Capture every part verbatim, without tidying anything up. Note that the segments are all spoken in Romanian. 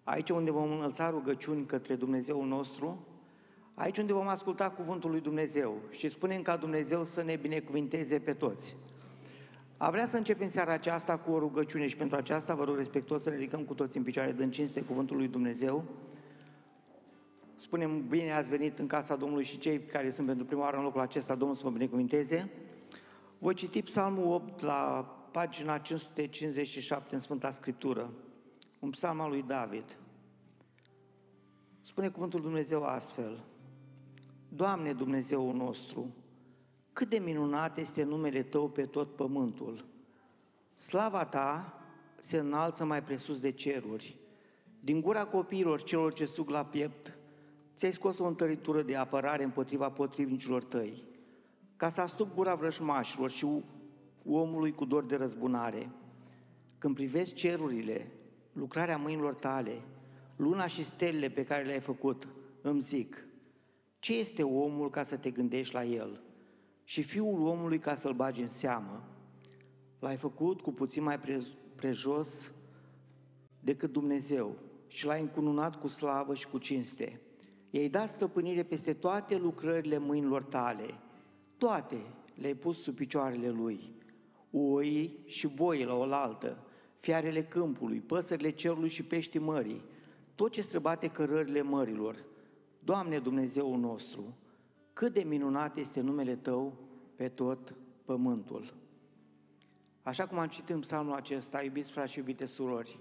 aici unde vom înălța rugăciuni către Dumnezeul nostru, aici unde vom asculta cuvântul lui Dumnezeu și spunem ca Dumnezeu să ne binecuvinteze pe toți. A vrea să începem seara aceasta cu o rugăciune și pentru aceasta vă rog respectuos să ne ridicăm cu toți în picioare, dând cinste cuvântul lui Dumnezeu. Spunem, bine ați venit în casa Domnului și cei care sunt pentru prima oară în locul acesta, Domnul să vă binecuvinteze. Voi citi Psalmul opt la pagina cinci sute cincizeci și șapte în Sfânta Scriptură, un psalm al lui David. Spune cuvântul Dumnezeu astfel: Doamne Dumnezeul nostru, cât de minunat este numele Tău pe tot pământul! Slava Ta se înalță mai presus de ceruri. Din gura copiilor celor ce sug la piept, Ți-ai scos o întăritură de apărare împotriva potrivnicilor Tăi, ca să astup gura vrăjmașilor și omului cu dor de răzbunare. Când privesc cerurile, lucrarea mâinilor Tale, luna și stelele pe care le-ai făcut, îmi zic: ce este omul ca să te gândești la el și fiul omului ca să-l bagi în seamă? L-ai făcut cu puțin mai prejos decât Dumnezeu și l-ai încununat cu slavă și cu cinste. I-ai dat stăpânire peste toate lucrările mâinilor Tale, toate le-ai pus sub picioarele Lui, oii și boii la oaltă, fiarele câmpului, păsările cerului și peștii mării, tot ce străbate cărările mărilor. Doamne Dumnezeul nostru, cât de minunat este numele Tău pe tot pământul! Așa cum am citit în psalmul acesta, iubiți frați și iubite surori,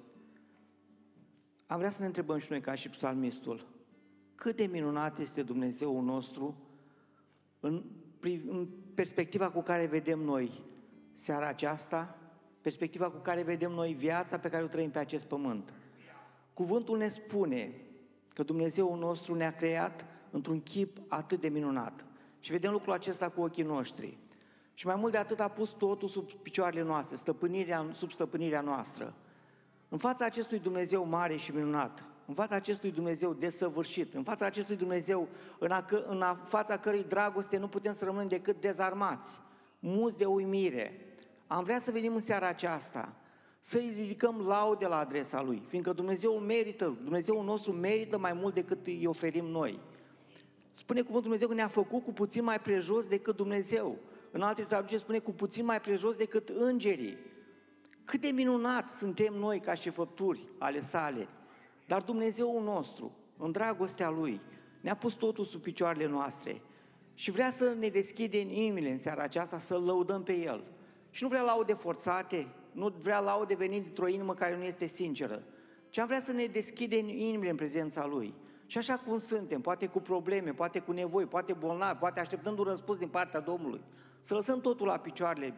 am vrea să ne întrebăm și noi ca și psalmistul: cât de minunat este Dumnezeul nostru în, în perspectiva cu care vedem noi seara aceasta, perspectiva cu care vedem noi viața pe care o trăim pe acest pământ. Cuvântul ne spune că Dumnezeul nostru ne-a creat într-un chip atât de minunat și vedem lucrul acesta cu ochii noștri. Și mai mult de atât a pus totul sub picioarele noastre, stăpânirea, sub stăpânirea noastră. În fața acestui Dumnezeu mare și minunat, în fața acestui Dumnezeu desăvârșit, în fața acestui Dumnezeu în, a, în a, fața cărei dragoste nu putem să rămânem decât dezarmați, muți de uimire, am vrea să venim în seara aceasta să-i ridicăm laude la adresa Lui, fiindcă Dumnezeu merită, Dumnezeul nostru merită mai mult decât îi oferim noi. Spune cuvântul Dumnezeu că ne-a făcut cu puțin mai prejos decât Dumnezeu. În alte traduceri spune cu puțin mai prejos decât îngerii. Cât de minunat suntem noi ca și făpturi ale Sale. Dar Dumnezeul nostru, în dragostea Lui, ne-a pus totul sub picioarele noastre și vrea să ne deschide în inimile în seara aceasta, să-L lăudăm pe El. Și nu vrea laude forțate, nu vrea laude venind dintr-o inimă care nu este sinceră, ci am vrea să ne deschide în inimile în prezența Lui. Și așa cum suntem, poate cu probleme, poate cu nevoi, poate bolnavi, poate așteptând un răspuns din partea Domnului, să lăsăm totul la picioarele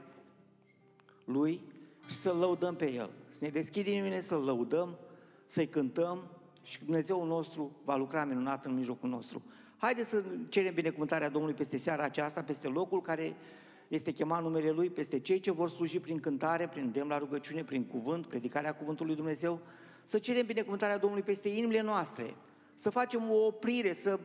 Lui și să-L lăudăm pe El. Să ne deschidem inimile, să-L lăudăm, să-i cântăm și Dumnezeul nostru va lucra minunat în mijlocul nostru. Haideți să cerem binecuvântarea Domnului peste seara aceasta, peste locul care este chemat numele Lui, peste cei ce vor sluji prin cântare, prin demn la rugăciune, prin cuvânt, predicarea cuvântului lui Dumnezeu, să cerem binecuvântarea Domnului peste inimile noastre, să facem o oprire, să,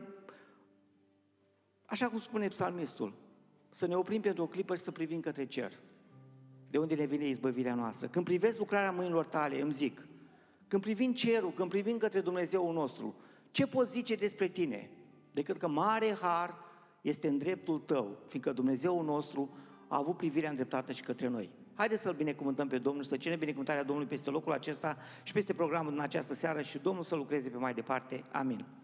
așa cum spune psalmistul, să ne oprim pentru o clipă și să privim către cer, de unde ne vine izbăvirea noastră. Când privesc lucrarea mâinilor Tale, îmi zic: când privim cerul, când privim către Dumnezeul nostru, ce poți zice despre Tine? Decât că mare har este în dreptul Tău, fiindcă Dumnezeul nostru a avut privirea îndreptată și către noi. Haideți să-L binecuvântăm pe Domnul, să cerem binecuvântarea Domnului peste locul acesta și peste programul în această seară și Domnul să lucreze pe mai departe. Amin.